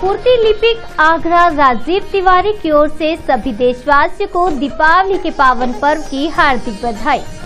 पूर्ति लिपिक आगरा राजीव तिवारी की ओर से सभी देशवासियों को दीपावली के पावन पर्व की हार्दिक बधाई।